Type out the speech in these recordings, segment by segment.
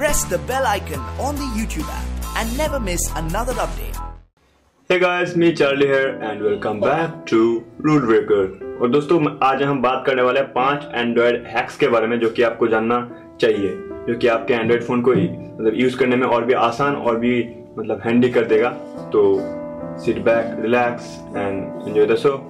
press the bell icon on the YouTube app and never miss another update. Hey guys, me Charlie here and welcome back to Rule Breaker। और दोस्तों आज हम बात करने वाले हैं 5 एंड्रॉयड हैक्स के बारे में जो कि आपको जानना चाहिए, जो कि आपके एंड्रॉयड फोन को मतलब यूज करने में और भी आसान और भी मतलब हैंडी कर देगा। तो sit back, relax and enjoy the show.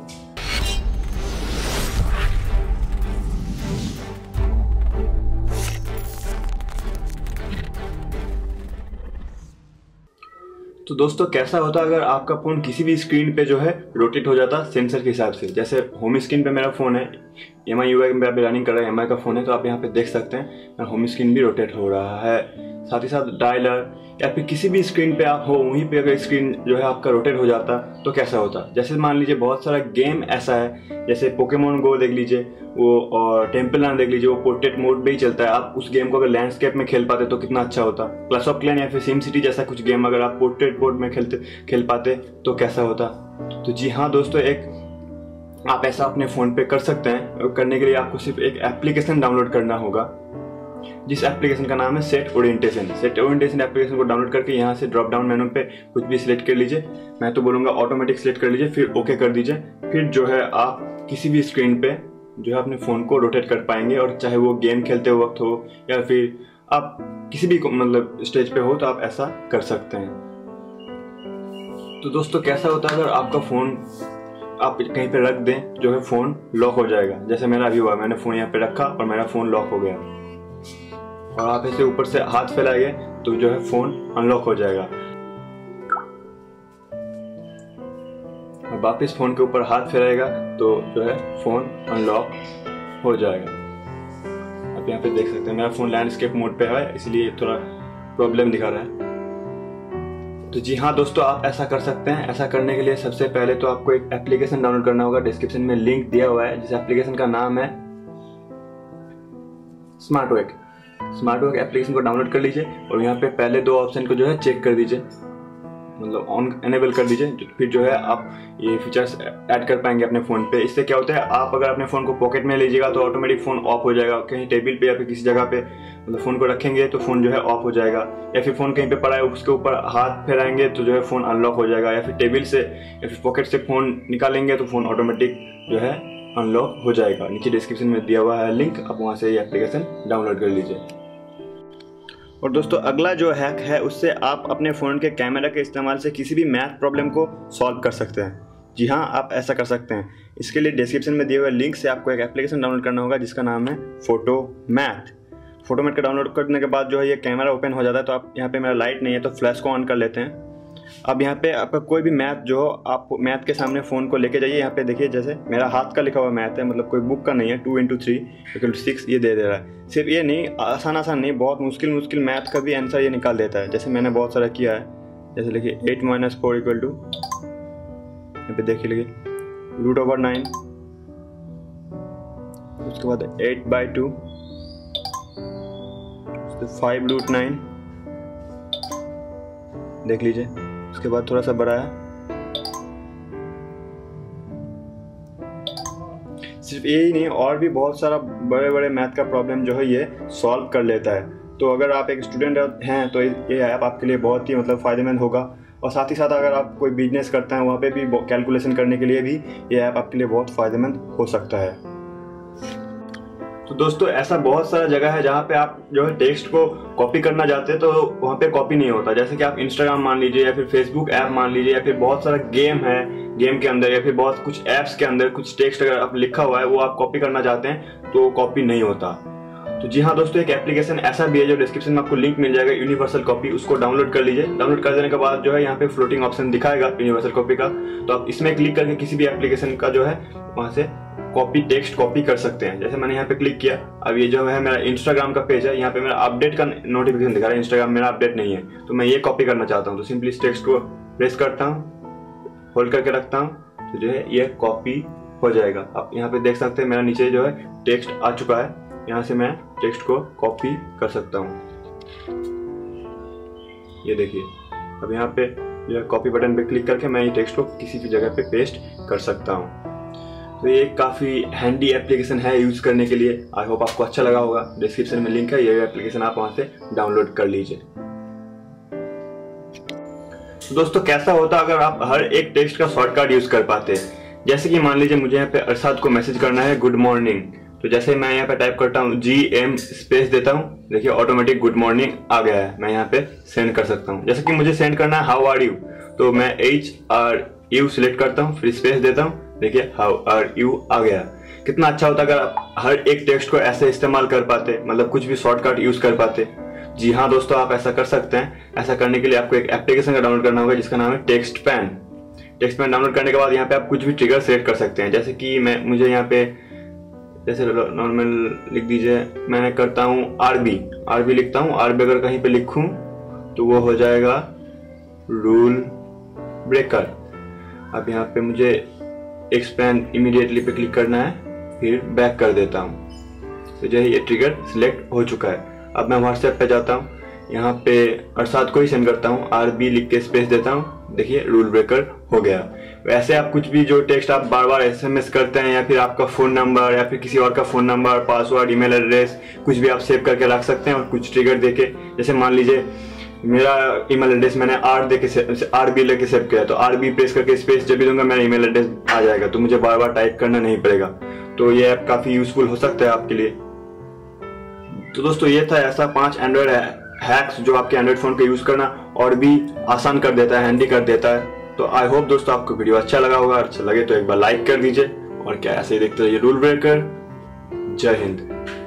तो दोस्तों कैसा होता अगर आपका फ़ोन किसी भी स्क्रीन पे जो है रोटेट हो जाता सेंसर के हिसाब से। जैसे होम स्क्रीन पे मेरा फ़ोन है, MI UI में अभी रनिंग कर रहा है, MI का फ़ोन है, तो आप यहाँ पे देख सकते हैं होम स्क्रीन भी रोटेट हो रहा है। साथ ही साथ डायलर या फिर किसी भी स्क्रीन पे आप हो वहीं पे अगर स्क्रीन जो है आपका रोटेट हो जाता तो कैसा होता। जैसे मान लीजिए बहुत सारा गेम ऐसा है, जैसे पोकेमोन गो देख लीजिए वो, और टेम्पल रन देख लीजिए, वो पोर्ट्रेट मोड पे ही चलता है। आप उस गेम को अगर लैंडस्केप में खेल पाते तो कितना अच्छा होता। क्लैश ऑफ क्लैन या फिर सिम सिटी जैसा कुछ गेम अगर आप पोर्ट्रेट मोड में खेल पाते तो कैसा होता। तो जी हाँ दोस्तों, एक आप ऐसा अपने फ़ोन पे कर सकते हैं। करने के लिए आपको सिर्फ एक एप्लीकेशन डाउनलोड करना होगा, जिस एप्लीकेशन का नाम है set orientation. Set orientation application को डाउनलोड करके यहाँ से ड्रॉप डाउन मेनू पे कुछ भी सिलेक्ट कर लीजिए। मैं तो बोलूँगा ऑटोमेटिक सिलेक्ट कर लीजिए, फिर ओके कर दीजिए। फिर जो है आप किसी भी स्क्रीन पे जो है अपने फ़ोन को रोटेट कर पाएंगे, और चाहे वो गेम खेलते वक्त हो या फिर आप किसी भी मतलब स्टेज पे हो तो आप ऐसा कर सकते हैं। तो दोस्तों कैसा होता है अगर आपका फ़ोन आप कहीं पे रख दें, जो है फ़ोन लॉक हो जाएगा। जैसे मेरा अभी हुआ, मैंने फ़ोन यहाँ पे रखा और मेरा फ़ोन लॉक हो गया, और आप ऐसे ऊपर से हाथ फैलाएंगे तो जो है फ़ोन अनलॉक हो जाएगा। और वापस फ़ोन के ऊपर हाथ फैलाएगा तो जो है फ़ोन अनलॉक हो जाएगा। आप यहाँ पे देख सकते हैं मेरा फ़ोन लैंडस्केप मोड पे है, इसलिए थोड़ा प्रॉब्लम दिखा रहा है। तो जी हाँ दोस्तों, आप ऐसा कर सकते हैं। ऐसा करने के लिए सबसे पहले तो आपको एक एप्लीकेशन डाउनलोड करना होगा। डिस्क्रिप्शन में लिंक दिया हुआ है, जिस एप्लीकेशन का नाम है स्मार्टवर्क। स्मार्टवर्क एप्लीकेशन को डाउनलोड कर लीजिए और यहाँ पे पहले 2 ऑप्शन को जो है चेक कर दीजिए, मतलब ऑन एनेबल कर दीजिए। फिर जो है आप ये फीचर्स ऐड कर पाएंगे अपने फ़ोन पे। इससे क्या होता है, आप अगर अपने फ़ोन को पॉकेट में लीजिएगा तो ऑटोमेटिक फ़ोन ऑफ हो जाएगा। कहीं टेबल पे या फिर किसी जगह पे मतलब फ़ोन को रखेंगे तो फ़ोन जो है ऑफ हो जाएगा, या फिर फ़ोन कहीं पे पड़ा है उसके ऊपर हाथ फेराएंगे तो जो है फ़ोन अनलॉक हो जाएगा, या फिर टेबल से या फिर पॉकेट से फ़ोन निकालेंगे तो फ़ोन ऑटोमेटिक जो है अनलॉक हो जाएगा। नीचे डिस्क्रिप्शन में दिया हुआ है लिंक, आप वहाँ से ये एप्लीकेशन डाउनलोड कर लीजिए। और दोस्तों अगला जो हैक है, उससे आप अपने फ़ोन के कैमरा के इस्तेमाल से किसी भी मैथ प्रॉब्लम को सॉल्व कर सकते हैं। जी हाँ, आप ऐसा कर सकते हैं। इसके लिए डिस्क्रिप्शन में दिए हुए लिंक से आपको एक एप्लीकेशन डाउनलोड करना होगा जिसका नाम है फोटोमैथ। फोटोमैथ का डाउनलोड करने के बाद जो है ये कैमरा ओपन हो जाता है। तो आप यहाँ पे मेरा लाइट नहीं है तो फ्लैश को ऑन कर लेते हैं। अब यहाँ पे आपका कोई भी मैथ जो हो, आप मैथ के सामने फ़ोन को लेके जाइए। यहाँ पे देखिए जैसे मेरा हाथ का लिखा हुआ मैथ है, मतलब कोई बुक का नहीं है। 2 × 3 = 6 ये दे रहा है। सिर्फ ये नहीं, आसान नहीं, बहुत मुश्किल मैथ का भी आंसर ये निकाल देता है। जैसे मैंने बहुत सारा किया है। जैसे लिखिए 8 - 4 = यहाँ पे देखिए लिखिए √9, उसके बाद 8/2, 5√9 देख लीजिए। उसके बाद थोड़ा सा बड़ा है, सिर्फ यही नहीं और भी बहुत सारा बड़े मैथ का प्रॉब्लम जो है ये सॉल्व कर लेता है। तो अगर आप एक स्टूडेंट हैं तो ये ऐप आपके लिए बहुत ही मतलब फ़ायदेमंद होगा। और साथ ही साथ अगर आप कोई बिजनेस करते हैं वहाँ पे भी कैलकुलेशन करने के लिए भी ये ऐप आपके लिए बहुत फ़ायदेमंद हो सकता है। तो दोस्तों ऐसा बहुत सारा जगह है जहाँ पे आप जो है टेक्स्ट को कॉपी करना चाहते हैं तो वहाँ पे कॉपी नहीं होता। जैसे कि आप इंस्टाग्राम मान लीजिए या फिर फेसबुक ऐप मान लीजिए, या फिर बहुत सारा गेम है, गेम के अंदर या फिर बहुत कुछ ऐप्स के अंदर कुछ टेक्स्ट अगर आप लिखा हुआ है वो आप कॉपी करना चाहते हैं तो कॉपी नहीं होता। तो जी हाँ दोस्तों, एक एप्लीकेशन ऐसा भी है जो डिस्क्रिप्शन में आपको लिंक मिल जाएगा, यूनिवर्सल कॉपी। उसको डाउनलोड कर लीजिए। डाउनलोड कर देने के बाद जो है यहाँ पे फ्लोटिंग ऑप्शन दिखाएगा यूनिवर्सल कॉपी का, तो आप इसमें क्लिक करके किसी भी एप्लीकेशन का जो है वहाँ से टेक्स्ट कॉपी कर सकते हैं। जैसे मैंने यहाँ पे क्लिक किया, अब ये जो है मेरा इंस्टाग्राम का पेज है, यहाँ पे मेरा अपडेट का नोटिफिकेशन दिखा रहा है। इंस्टाग्राम मेरा अपडेट नहीं है तो मैं ये कॉपी करना चाहता हूँ, तो सिंपली इस टेक्स्ट को प्रेस करता हूँ, होल्ड करके रखता हूँ, तो जो है ये कॉपी हो जाएगा। आप यहाँ पे देख सकते हैं मेरा नीचे जो है टेक्स्ट आ चुका है। यहाँ से मैं टेक्स्ट को कॉपी कर सकता हूँ, ये देखिए। अब यहाँ पे जो है कॉपी बटन पे क्लिक करके मैं ये टेक्स्ट को किसी भी जगह पे पेस्ट कर सकता हूँ। तो ये काफ़ी हैंडी एप्लीकेशन है यूज़ करने के लिए। आई होप आपको अच्छा लगा होगा। डिस्क्रिप्शन में लिंक है, ये एप्लीकेशन आप वहाँ से डाउनलोड कर लीजिए। तो दोस्तों कैसा होता अगर आप हर एक टेक्स्ट का शॉर्टकट यूज़ कर पाते। जैसे कि मान लीजिए मुझे यहाँ पे अरशद को मैसेज करना है गुड मॉर्निंग, तो जैसे मैं यहाँ पे टाइप करता हूँ GM स्पेस देता हूँ, देखिए ऑटोमेटिक गुड मॉर्निंग आ गया है। मैं यहाँ पे सेंड कर सकता हूँ। जैसे कि मुझे सेंड करना है हाउ आर यू, तो मैं HRU सिलेक्ट करता हूँ, फिर स्पेस देता हूँ, देखिए हाउ आर यू आ गया। कितना अच्छा होता अगर आप हर एक टेक्स्ट को ऐसे इस्तेमाल कर पाते, मतलब कुछ भी शॉर्टकट यूज कर पाते। जी हाँ दोस्तों, आप ऐसा कर सकते हैं। ऐसा करने के लिए आपको एक एप्लीकेशन का डाउनलोड करना होगा जिसका नाम है टेक्स्टपैन। टेक्स्टपैन डाउनलोड करने के बाद यहाँ पे आप कुछ भी ट्रिगर सेट कर सकते हैं। जैसे कि मुझे यहाँ पे जैसे नॉर्मल लिख दीजिए, मैंने करता हूँ RB लिखता हूँ। RB अगर कहीं पे लिखूं तो वो हो जाएगा रूल ब्रेकर। अब यहाँ पे मुझे एक्सपैंड इमीडिएटली पे क्लिक करना है, फिर बैक कर देता हूँ। तो जो है ये ट्रिगर सिलेक्ट हो चुका है। अब मैं व्हाट्सएप पे जाता हूँ, यहाँ पे अरशद को ही सेंड करता हूँ, RB लिख के स्पेस देता हूँ, देखिए रूल ब्रेकर हो गया। वैसे आप कुछ भी जो टेक्स्ट आप बार बार SMS करते हैं, या फिर आपका फ़ोन नंबर या फिर किसी और का phone number, password, email address, कुछ भी आप सेव करके रख सकते हैं और कुछ ट्रिगर देके। जैसे मान लीजिए मेरा ईमेल एड्रेस मैंने RB लेके सेव किया, तो RB प्रेस करके स्पेस जब भी दूंगा मेरा ईमेल एड्रेस आ जाएगा, तो मुझे बार बार टाइप करना नहीं पड़ेगा। तो ये ऐप काफ़ी यूजफुल हो सकता है आपके लिए। तो दोस्तों ये था ऐसा 5 एंड्रॉयड हैक्स जो आपके एंड्रॉयड फोन का यूज करना और भी आसान कर देता है, हैंडी कर देता है। तो आई होप दोस्तों आपको वीडियो अच्छा लगा होगा। अच्छा लगे तो एक बार लाइक कर दीजिए और क्या ऐसे ही देखते रहिए रूल ब्रेकर। जय हिंद।